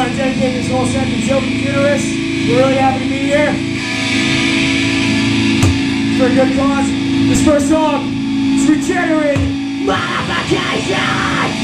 want to dedicate this whole set to Joe from Funerus. We're really happy to be here. For a good cause. This first song is Regenerated Modification!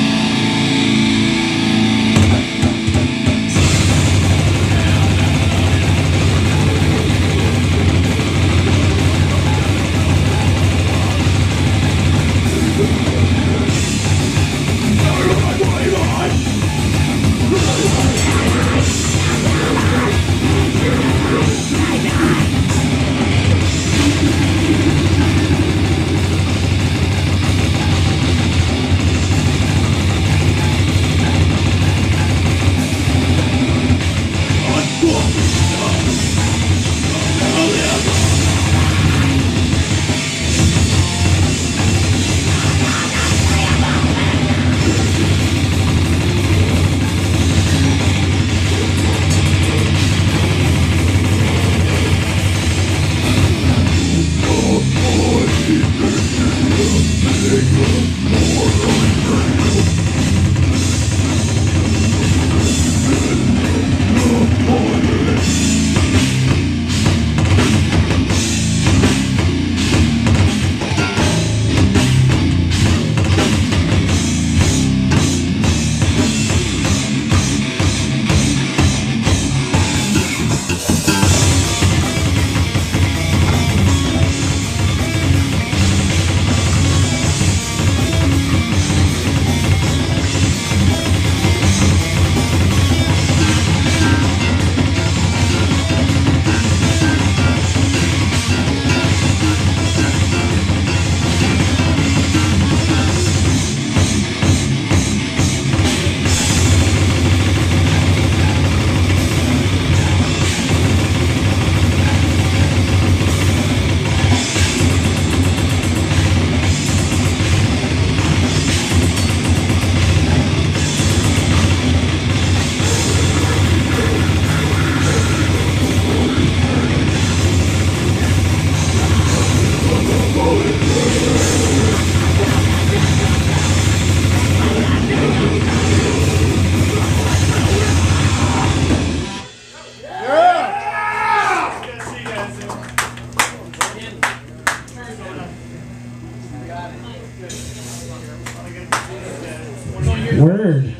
Word.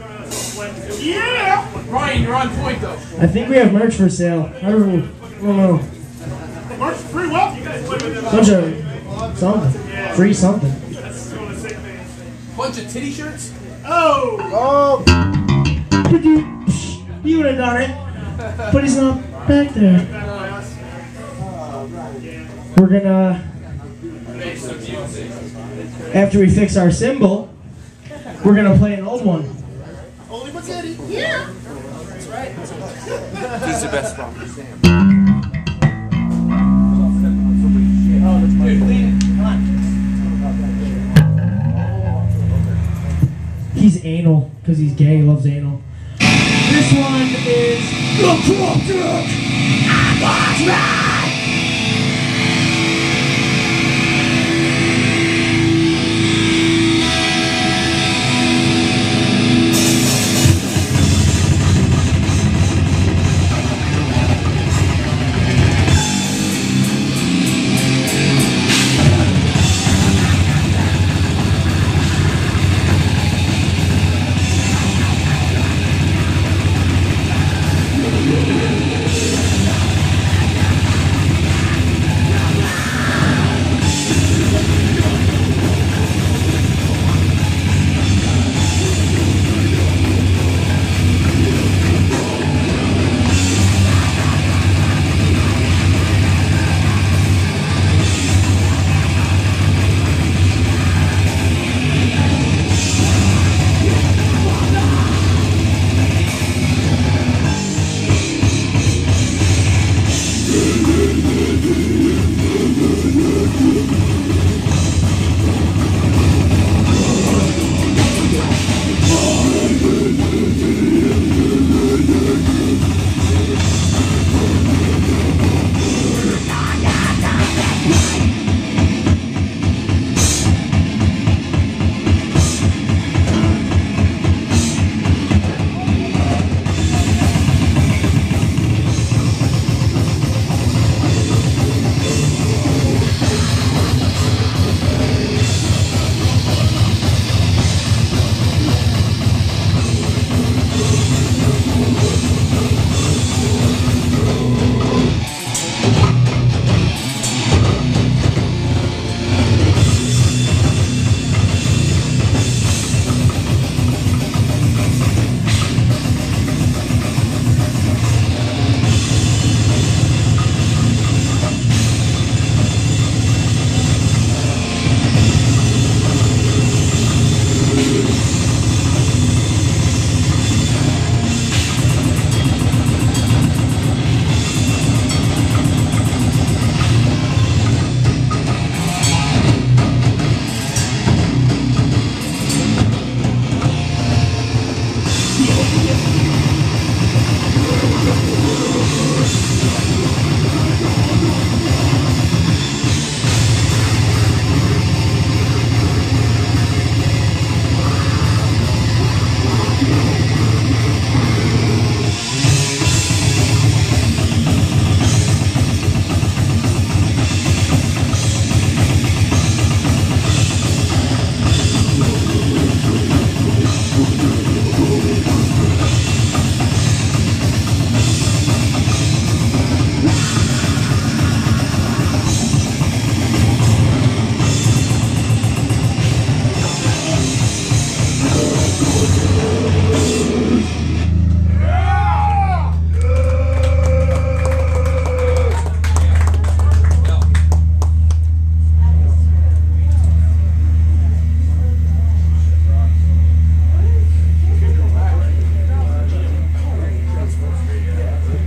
Yeah! Ryan, you're on point though. I think we have merch for sale. I don't know. Merch free what? You guys play with them. Bunch of something. Free something. Bunch of titty shirts? Oh! You would have done it. But he's not back there. We're gonna, after we fix our cymbal, we're gonna play an old one. Only but titty. Yeah. That's right. He's the best one. He's anal, because he's gay, he loves anal. This one is Necroptic Engorgement!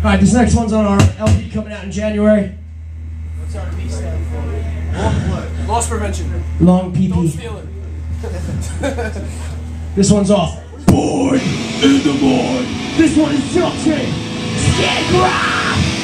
Alright, this next one's on our LP coming out in January. What's our P stand for? Loss prevention. Long PP. Don't steal it. This one's off. Born in the Void. This one is Tilted. Scarecrow!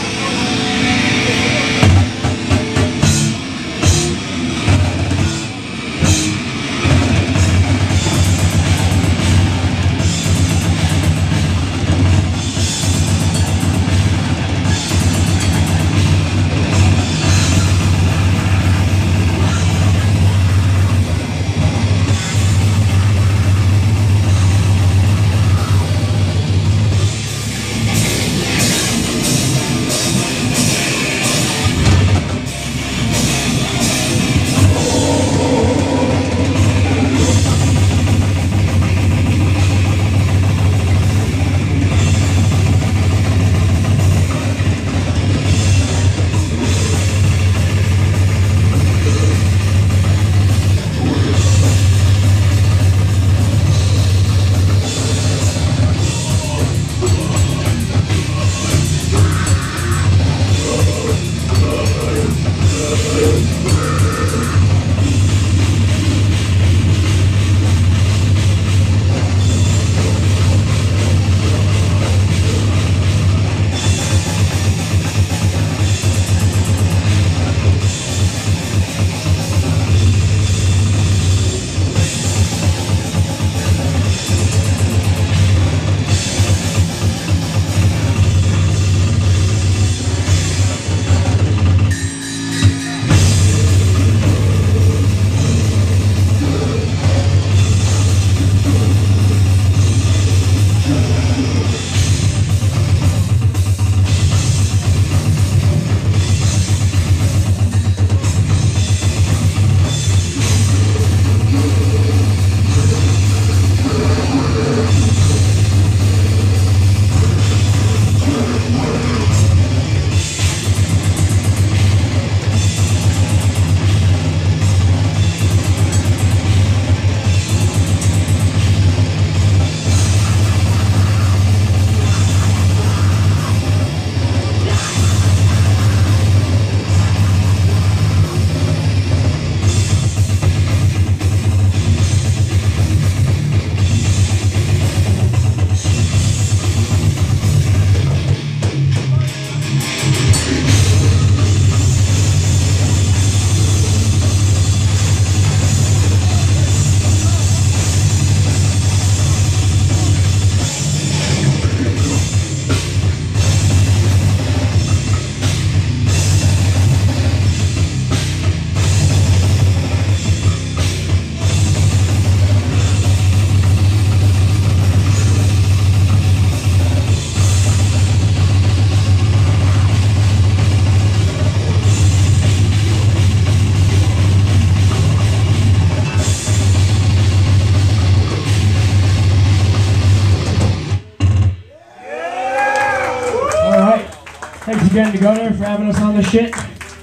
Thanks again to Gunner for having us on the shit.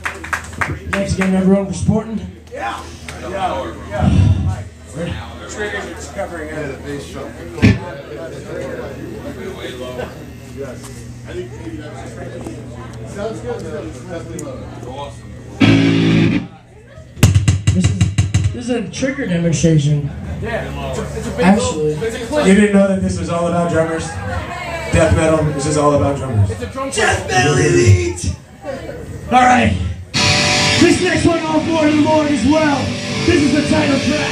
Thanks again everyone for supporting. Yeah. Triggers are discovering out of the bass drum. Way lower. Yes. I think maybe that's sounds good. It's definitely lower. Awesome. This is a trigger demonstration. Yeah. It's a big Actually, you didn't know that this was all about drummers? Death metal, this is all about drummers. It's a drum Death metal elite! Alright. This next one on Born in the Void as well. This is the title track.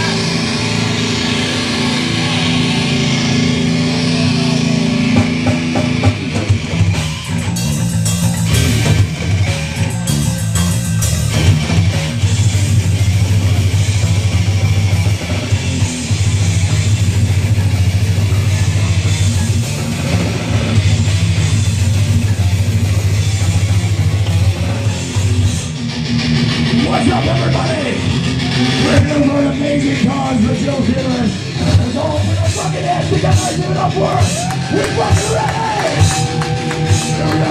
What's up, everybody? We're here for an amazing cause for Joe Funerus. It's all for the fucking ass because I do enough work. We're fucking ready! Here we go.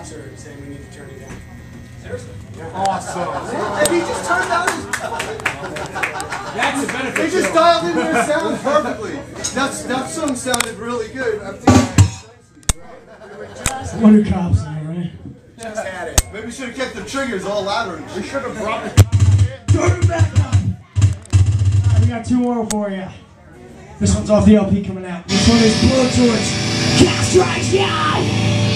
cops are saying we need to turn it down. Seriously? Awesome. And he just turned down his That's the benefit. He just dialed in their sound perfectly. That song sounded really good. I'm thinking, What are cops now, right? Just had it. maybe we should have kept the triggers all louder. We should have brought it. Turn it back up. Alright, we got 2 more for you. This one's off the LP coming out. This one is Blowtorch. Castration!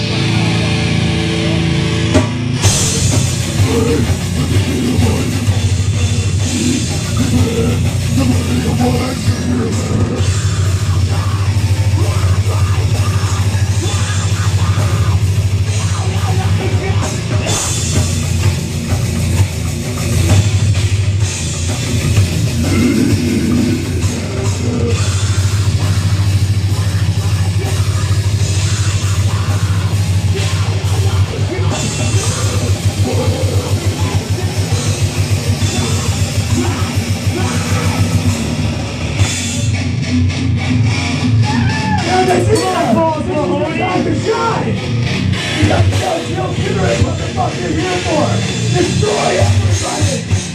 Funerus, what the fuck you're here for? Destroy everybody!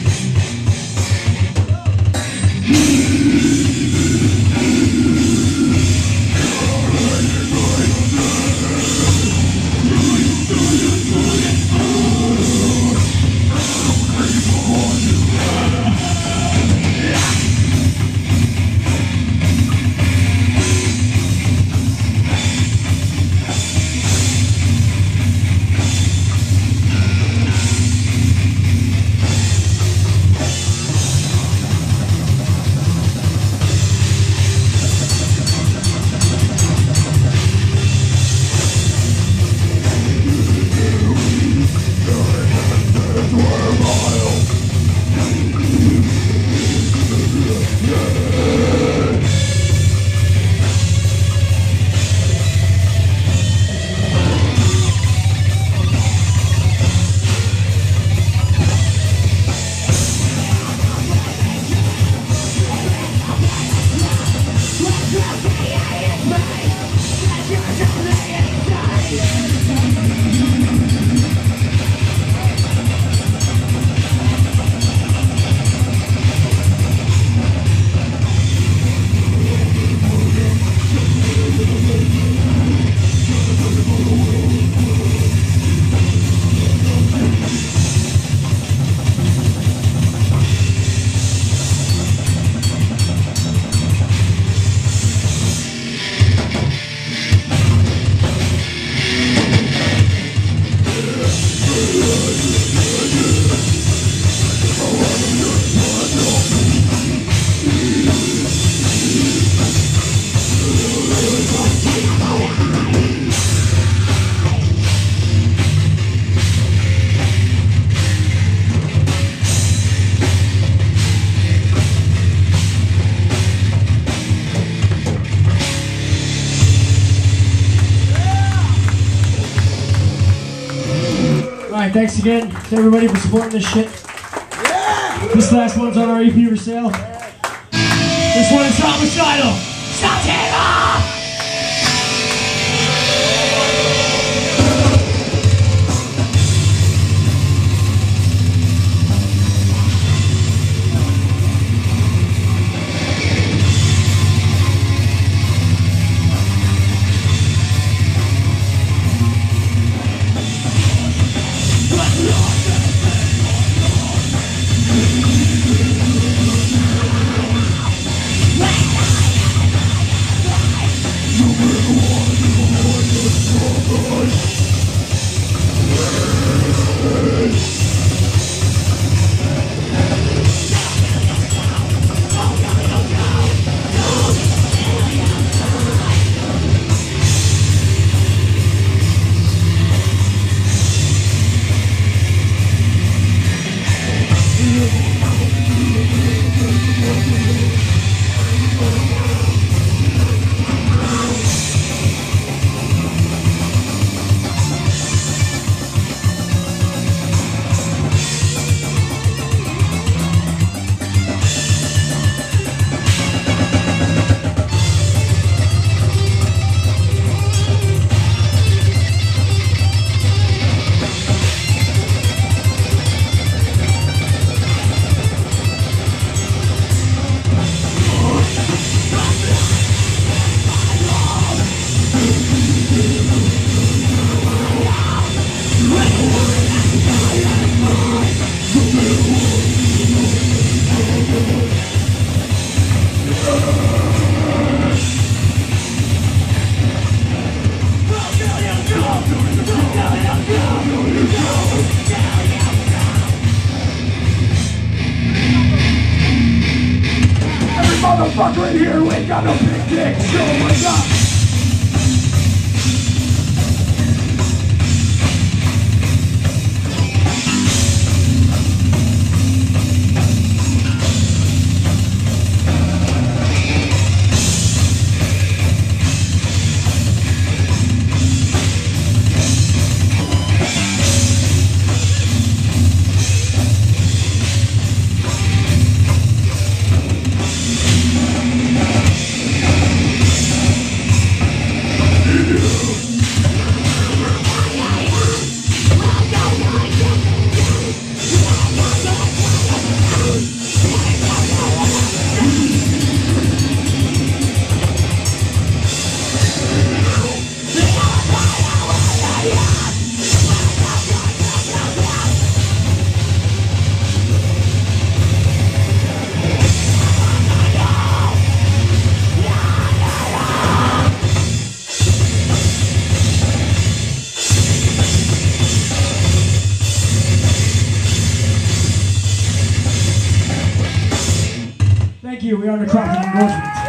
Thanks again to everybody for supporting this shit. Yeah! This last one's on our EP for sale. This one is Homicidal. Satira! motherfucker in here who ain't got no big dick. Show him what's up. Thank you, we are Necroptic Engorgement.